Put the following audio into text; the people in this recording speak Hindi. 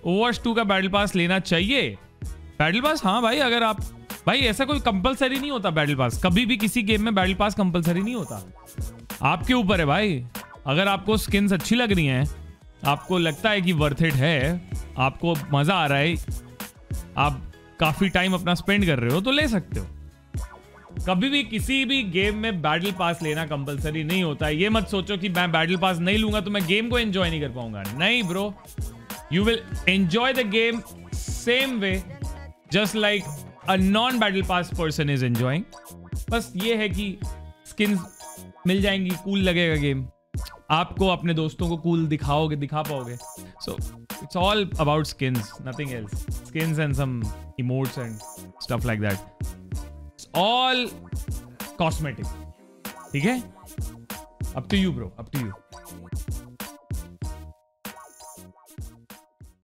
ओवरवॉच 2 का बैटल पास लेना चाहिए। बैटल पास, हाँ भाई, अगर आप, भाई ऐसा कोई कंपलसरी नहीं होता बैटल पास, कभी भी किसी गेम में बैटल पास कंपलसरी नहीं होता, आपके ऊपर है भाई। अगर आपको स्किन्स अच्छी लग रही हैं, आपको लगता है कि वर्थ इट है, आपको मजा आ रहा है, आप काफी टाइम अपना स्पेंड कर रहे हो, तो ले सकते हो। कभी भी किसी भी गेम में बैटल पास लेना कंपलसरी नहीं होता है। ये मत सोचो कि मैं बैटल पास नहीं लूंगा तो मैं गेम को एंजॉय नहीं कर पाऊंगा। नहीं bro, you will enjoy the game same way just like a non battle pass person is enjoying. बस ये है कि स्किन्स मिल जाएंगी, कूल लगेगा गेम, आपको अपने दोस्तों को कूल दिखा पाओगे। So it's all about skins, nothing else. Skins and some emotes and stuff like that, all cosmetic. ठीक है, up to you bro, up to you.